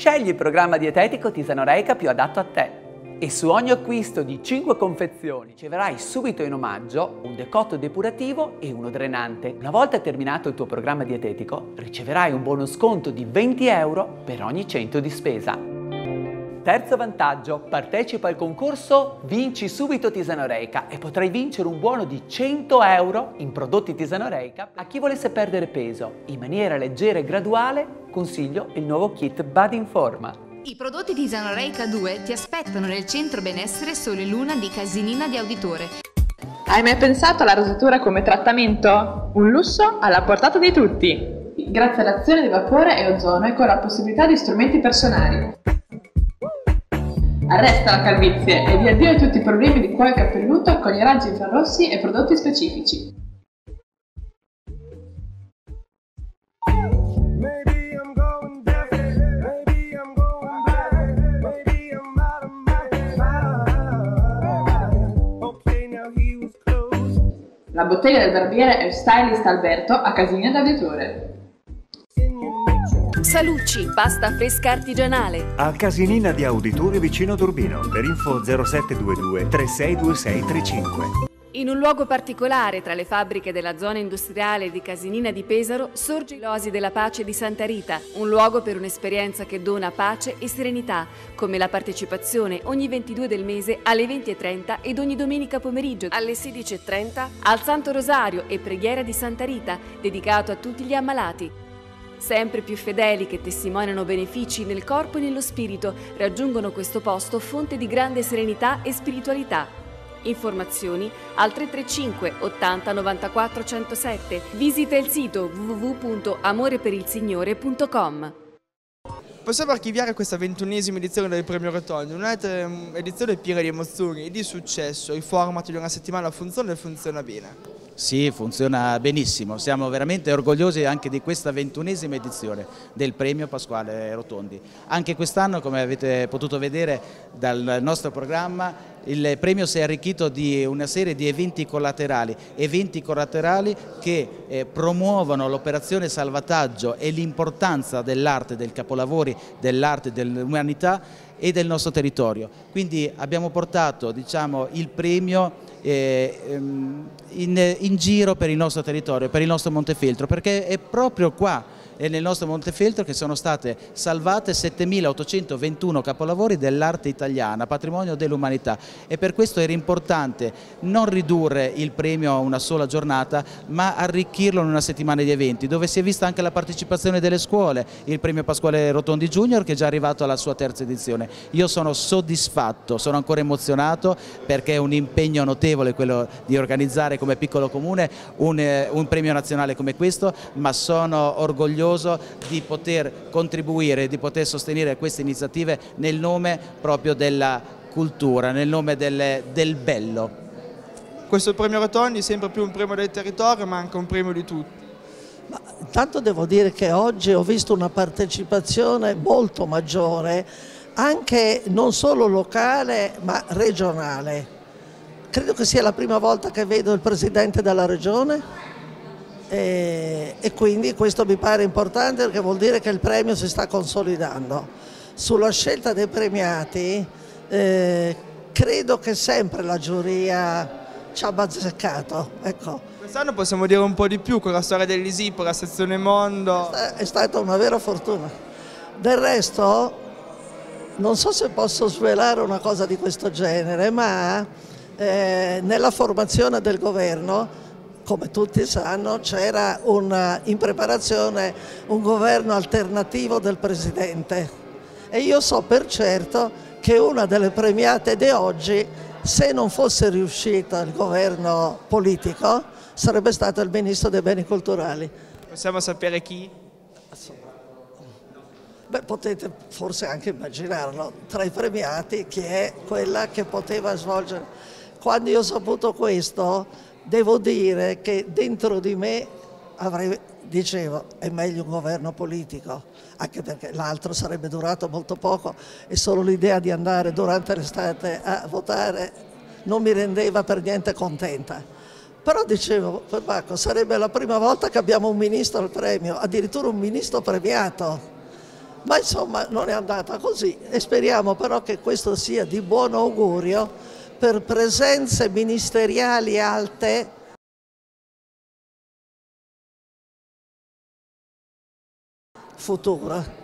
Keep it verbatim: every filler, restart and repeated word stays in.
Scegli il programma dietetico Tisanoreica più adatto a te. E su ogni acquisto di cinque confezioni riceverai subito in omaggio un decotto depurativo e uno drenante. Una volta terminato il tuo programma dietetico, riceverai un buono sconto di venti euro per ogni cento di spesa. Terzo vantaggio, partecipa al concorso Vinci subito Tisanoreica e potrai vincere un buono di cento euro in prodotti Tisanoreica a chi volesse perdere peso. In maniera leggera e graduale consiglio il nuovo kit Body in Forma. I prodotti Tisanoreica due ti aspettano nel centro benessere Sole Luna di Casinina di Auditore. Hai mai pensato alla rosatura come trattamento? Un lusso alla portata di tutti! Grazie all'azione di vapore e ozono e con la possibilità di strumenti personali. Arresta la calvizie e di addio a tutti i problemi di cuoio capelluto con i raggi infrarossi e prodotti specifici. La bottega del barbiere e stylist Alberto a Casinina d'Auditore. Salucci, pasta fresca artigianale. A Casinina di Auditore vicino Durbino. Per info zero sette due due tre sei due sei tre cinque. In un luogo particolare tra le fabbriche della zona industriale di Casinina di Pesaro sorge l'Oasi della Pace di Santa Rita, un luogo per un'esperienza che dona pace e serenità, come la partecipazione ogni ventidue del mese alle venti e trenta ed ogni domenica pomeriggio alle sedici e trenta al Santo Rosario e Preghiera di Santa Rita, dedicato a tutti gli ammalati. Sempre più fedeli che testimoniano benefici nel corpo e nello spirito raggiungono questo posto fonte di grande serenità e spiritualità. Informazioni al tre tre cinque ottanta novantaquattro centosette. Visita il sito w w w punto amore per il signore punto com. Possiamo archiviare questa ventunesima edizione del Premio Rotondi, un'edizione piena di emozioni e di successo. Il format di una settimana funziona e funziona bene. Sì, funziona benissimo, siamo veramente orgogliosi anche di questa ventunesima edizione del Premio Pasquale Rotondi. Anche quest'anno, come avete potuto vedere dal nostro programma, il premio si è arricchito di una serie di eventi collaterali, eventi collaterali che eh, promuovono l'operazione salvataggio e l'importanza dell'arte, del capolavori, dell'arte, dell'umanità e del nostro territorio. Quindi abbiamo portato, diciamo, il premio eh, in, in giro per il nostro territorio, per il nostro Montefeltro, perché è proprio qua e nel nostro Montefeltro che sono state salvate settemilaottocentoventuno capolavori dell'arte italiana, patrimonio dell'umanità, e per questo era importante non ridurre il premio a una sola giornata ma arricchirlo in una settimana di eventi dove si è vista anche la partecipazione delle scuole, il premio Pasquale Rotondi Junior che è già arrivato alla sua terza edizione. Io sono soddisfatto, sono ancora emozionato perché è un impegno notevole quello di organizzare come piccolo comune un, eh, un premio nazionale come questo, ma sono orgoglioso di poter contribuire, di poter sostenere queste iniziative nel nome proprio della cultura, nel nome del, del bello. Questo premio Rotondi è sempre più un premio del territorio ma anche un premio di tutti. Ma intanto devo dire che oggi ho visto una partecipazione molto maggiore, anche non solo locale ma regionale. Credo che sia la prima volta che vedo il Presidente della Regione. E, e quindi questo mi pare importante perché vuol dire che il premio si sta consolidando. Sulla scelta dei premiati eh, credo che sempre la giuria ci ha bazzeccato. Ecco. Quest'anno possiamo dire un po' di più con la storia dell'I S I P, la sezione Mondo. È stata una vera fortuna. Del resto non so se posso svelare una cosa di questo genere, ma eh, nella formazione del governo, come tutti sanno, c'era in preparazione un governo alternativo del Presidente e io so per certo che una delle premiate di oggi, se non fosse riuscita il governo politico, sarebbe stato il Ministro dei Beni Culturali. Possiamo sapere chi? Beh, potete forse anche immaginarlo, tra i premiati chi è quella che poteva svolgere. Quando io ho saputo questo, devo dire che dentro di me avrei, dicevo, è meglio un governo politico, anche perché l'altro sarebbe durato molto poco e solo l'idea di andare durante l'estate a votare non mi rendeva per niente contenta. Però dicevo, Perbacco, sarebbe la prima volta che abbiamo un ministro al premio, addirittura un ministro premiato. Ma insomma non è andata così e speriamo però che questo sia di buon augurio per presenze ministeriali alte future.